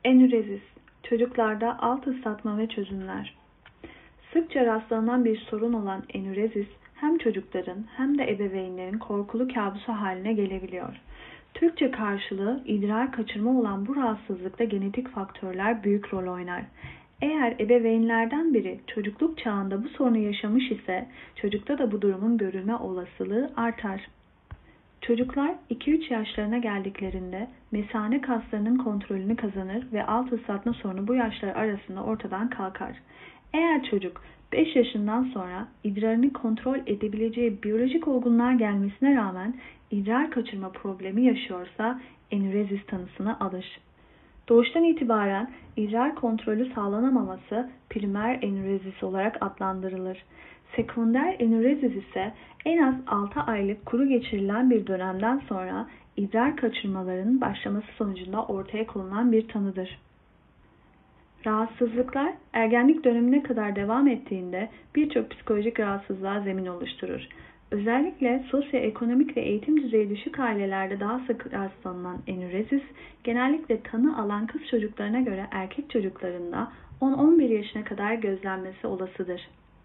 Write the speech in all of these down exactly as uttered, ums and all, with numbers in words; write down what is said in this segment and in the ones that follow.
Enürezis, çocuklarda alt ıslatma ve çözümler. Sıkça rastlanan bir sorun olan enürezis, hem çocukların hem de ebeveynlerin korkulu kabusu haline gelebiliyor. Türkçe karşılığı idrar kaçırma olan bu rahatsızlıkta genetik faktörler büyük rol oynar. Eğer ebeveynlerden biri çocukluk çağında bu sorunu yaşamış ise çocukta da bu durumun görülme olasılığı artar. Çocuklar iki üç yaşlarına geldiklerinde mesane kaslarının kontrolünü kazanır ve alt ıslatma sorunu bu yaşlar arasında ortadan kalkar. Eğer çocuk beş yaşından sonra idrarını kontrol edebileceği biyolojik olgunluğa gelmesine rağmen idrar kaçırma problemi yaşıyorsa enürezis tanısını alır. Doğuştan itibaren idrar kontrolü sağlanamaması primer enürezis olarak adlandırılır. Sekonder enürezis ise en az altı aylık kuru geçirilen bir dönemden sonra idrar kaçırmalarının başlaması sonucunda ortaya konulan bir tanıdır. Rahatsızlıklar ergenlik dönemine kadar devam ettiğinde birçok psikolojik rahatsızlığa zemin oluşturur. Özellikle sosyoekonomik ve eğitim düzeyi düşük ailelerde daha sık rastlanan enürezis, genellikle tanı alan kız çocuklarına göre erkek çocuklarında on on bir yaşına kadar gözlenmesi olasıdır.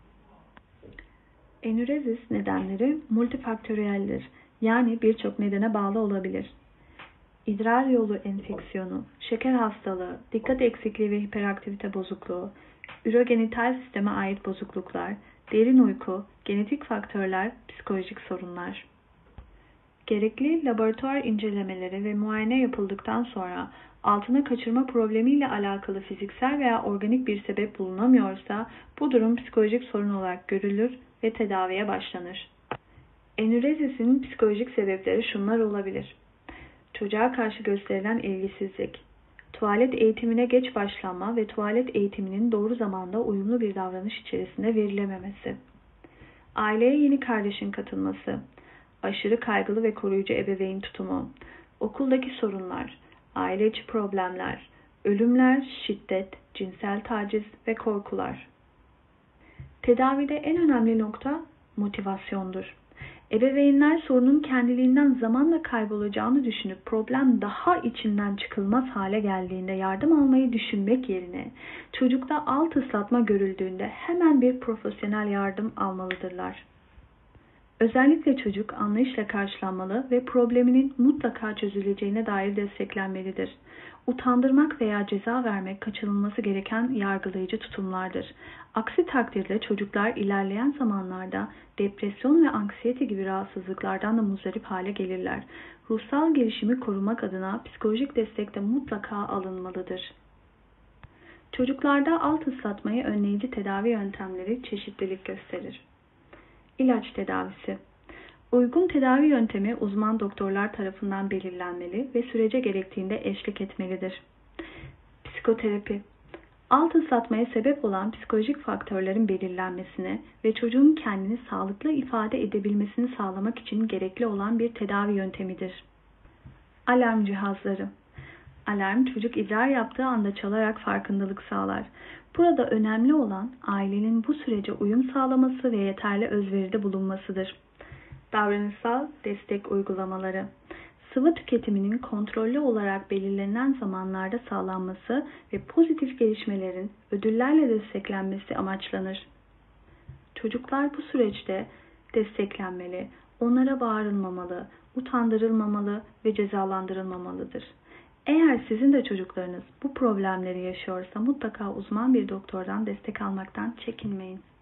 Enürezis nedenleri multifaktöriyeldir, yani birçok nedene bağlı olabilir. İdrar yolu enfeksiyonu, şeker hastalığı, dikkat eksikliği ve hiperaktivite bozukluğu, ürogenital sisteme ait bozukluklar, derin uyku, genetik faktörler, psikolojik sorunlar. Gerekli laboratuvar incelemeleri ve muayene yapıldıktan sonra altına kaçırma problemiyle alakalı fiziksel veya organik bir sebep bulunamıyorsa bu durum psikolojik sorun olarak görülür ve tedaviye başlanır. Enürezisin psikolojik sebepleri şunlar olabilir: çocuğa karşı gösterilen ilgisizlik, tuvalet eğitimine geç başlanma ve tuvalet eğitiminin doğru zamanda uyumlu bir davranış içerisinde verilememesi, aileye yeni kardeşin katılması, aşırı kaygılı ve koruyucu ebeveyn tutumu, okuldaki sorunlar, aile içi problemler, ölümler, şiddet, cinsel taciz ve korkular. Tedavide en önemli nokta motivasyondur. Ebeveynler sorunun kendiliğinden zamanla kaybolacağını düşünüp problem daha içinden çıkılmaz hale geldiğinde yardım almayı düşünmek yerine çocukta alt ıslatma görüldüğünde hemen bir profesyonel yardım almalıdırlar. Özellikle çocuk anlayışla karşılanmalı ve probleminin mutlaka çözüleceğine dair desteklenmelidir. Utandırmak veya ceza vermek kaçınılması gereken yargılayıcı tutumlardır. Aksi takdirde çocuklar ilerleyen zamanlarda depresyon ve anksiyete gibi rahatsızlıklardan da muzdarip hale gelirler. Ruhsal gelişimi korumak adına psikolojik destek de mutlaka alınmalıdır. Çocuklarda alt ıslatmayı önleyici tedavi yöntemleri çeşitlilik gösterir. İlaç tedavisi. Uygun tedavi yöntemi uzman doktorlar tarafından belirlenmeli ve sürece gerektiğinde eşlik etmelidir. Psikoterapi. Alt ıslatmaya sebep olan psikolojik faktörlerin belirlenmesine ve çocuğun kendini sağlıklı ifade edebilmesini sağlamak için gerekli olan bir tedavi yöntemidir. Alarm cihazları. Alarm çocuk idrar yaptığı anda çalarak farkındalık sağlar. Burada önemli olan ailenin bu sürece uyum sağlaması ve yeterli özveride bulunmasıdır. Davranışsal destek uygulamaları. Sıvı tüketiminin kontrollü olarak belirlenen zamanlarda sağlanması ve pozitif gelişmelerin ödüllerle desteklenmesi amaçlanır. Çocuklar bu süreçte desteklenmeli, onlara bağırılmamalı, utandırılmamalı ve cezalandırılmamalıdır. Eğer sizin de çocuklarınız bu problemleri yaşıyorsa mutlaka uzman bir doktordan destek almaktan çekinmeyin.